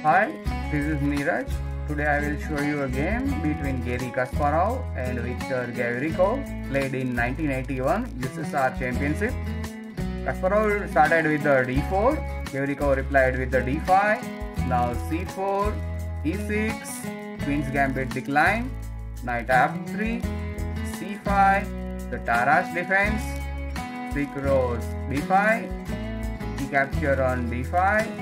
Hi, this is Neeraj. Today I will show you a game between Garry Kasparov and Viktor Gavrikov played in 1981 USSR Championship. Kasparov started with the d4, Gavrikov replied with the d5, now c4, e6, Queen's Gambit decline, knight f3, c5, the Tarrasch defense, c cross d5, e capture on d5,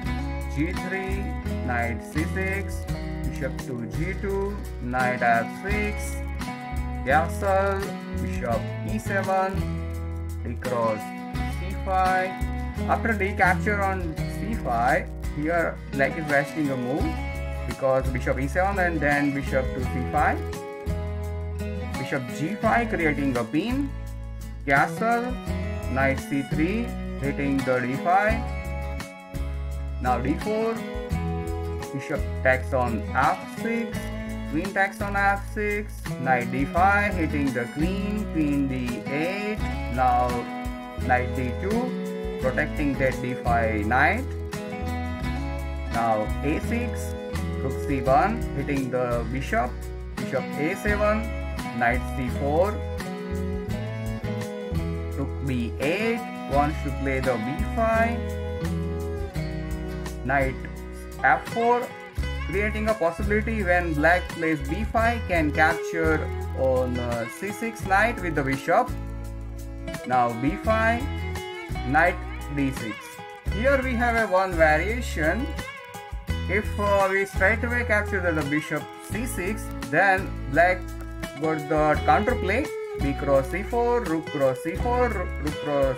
g3, knight c6, bishop to g2, knight f6, castle, bishop e7, d cross c5. After d capture on c5, here black is wasting a move because bishop e7 and then bishop to c5, bishop g5 creating a pin, castle, knight c3 hitting the d5. Now d4, bishop takes on f6, queen takes on f6, knight d5 hitting the queen, queen d8, now knight d2 protecting that d5 knight. Now a6, rook c1 hitting the bishop, bishop a7, knight c4, rook b8 wants to play the b5, knight f4 creating a possibility when black plays b5 can capture on c6 knight with the bishop. Now b5, knight d6. Here we have one variation. If we straight away capture the bishop c6, then black got the counterplay b cross c4, rook cross c4, rook cross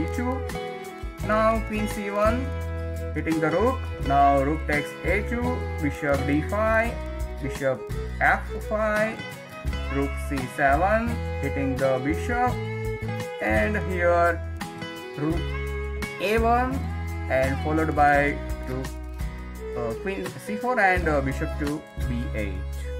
b2. Now queen c1 hitting the rook. Now rook takes a2, bishop d5, bishop f5, rook c7 hitting the bishop, and here rook a1 and followed by rook queen c4 and bishop to b8.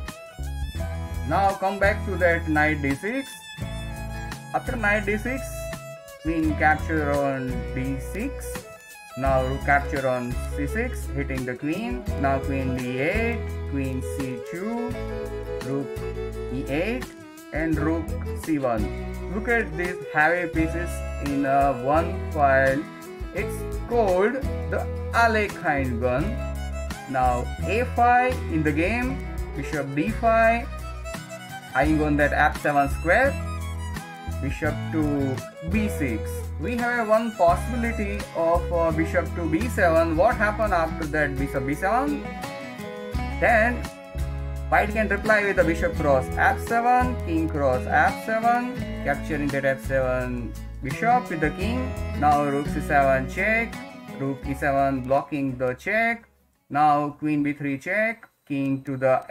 Now come back to that knight d6. After knight d6, queen capture on d6. Now rook capture on c6 hitting the queen. Now queen d8, queen c2, rook e8 and rook c1. Look at these heavy pieces in one file. It's called the Alekhine gun. Now a5 in the game, bishop d5, eyeing on that f7 square, bishop to b6. We have one possibility of bishop to b7. What happened after that bishop b7? Then white can reply with the bishop cross f7, king cross f7, capturing that f7 bishop with the king. Now rook c7 check, rook e7 blocking the check. Now queen b3 check, king to the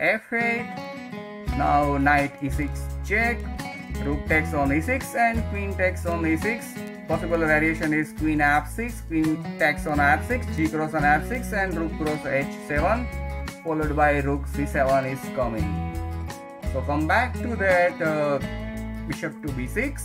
f8. Now knight e6 check, rook takes on e6 and queen takes on e6. Possible variation is queen f6, queen takes on f6, g cross on f6 and rook cross h7 followed by rook c7 is coming. So come back to that bishop to b6.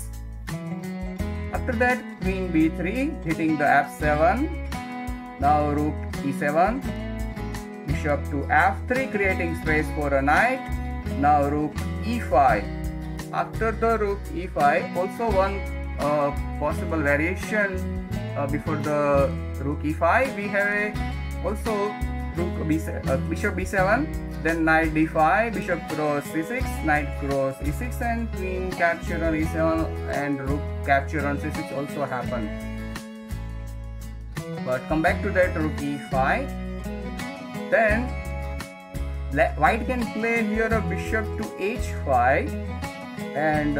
After that queen b3 hitting the f7. Now rook e7, bishop to f3 creating space for a knight. Now rook e5. After the rook e5, also one possible variation before the rook e5, we have also rook bishop b7, then knight d5, bishop cross c6, knight cross e6 and queen capture on e7 and rook capture on c6 also happened. But come back to that rook e5. Then white can play here a bishop to h5 and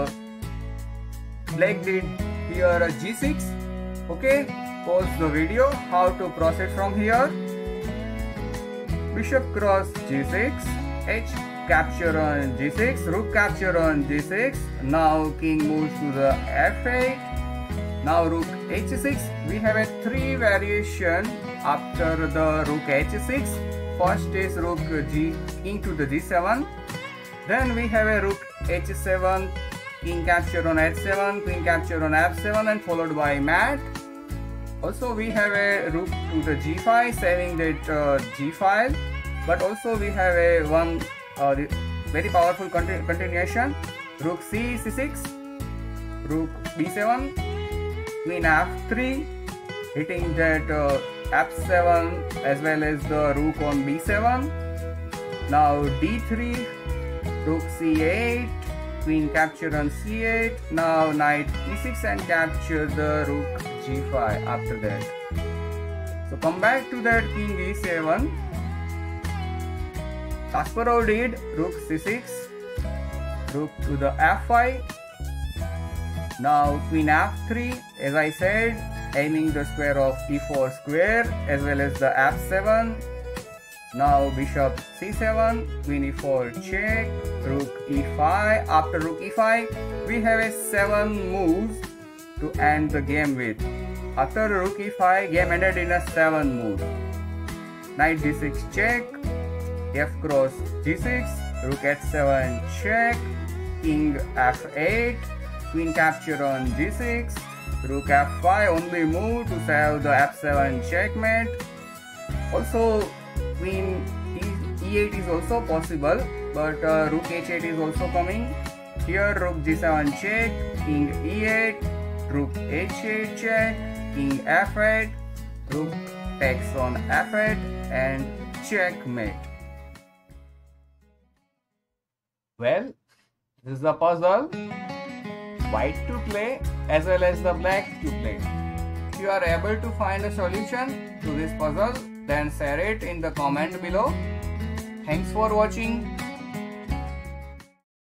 black did here a g6. Okay, pause the video how to proceed from here. Bishop cross g6, h capture on g6, rook capture on g6. Now king moves to the f8. Now rook h6. We have a three variation after the rook h6. First is rook king to the g7. Then we have a rook h7, king capture on h7, queen capture on f7 and followed by mat. Also we have a rook to the g5, saving that g file, but also we have a one very powerful continuation. Rook c6, rook b7, queen f3, hitting that f7 as well as the rook on b7. Now d3, rook c8, queen capture on c8. Now knight e6 and capture the rook g5 after that. So come back to that king e7. Kasparov did rook c6, rook to the f5. Now queen f3, as I said, aiming the square of e4 square as well as the f7. Now bishop c7, queen e4 check, rook e5. After rook e5, we have a 7 moves to end the game with. After rook e5, game ended in a 7 move. Knight d6 check, f cross g6, rook h7 check, king f8, queen capture on g6, rook f5, only move to save the f7 checkmate. Also queen e8 is also possible, but rook h8 is also coming. Here rook g7 check, king e8, rook h8 check, king f8, rook takes on f8 and checkmate. Well, this is the puzzle. White to play as well as the black to play. If you are able to find a solution to this puzzle, then share it in the comment below. Thanks for watching.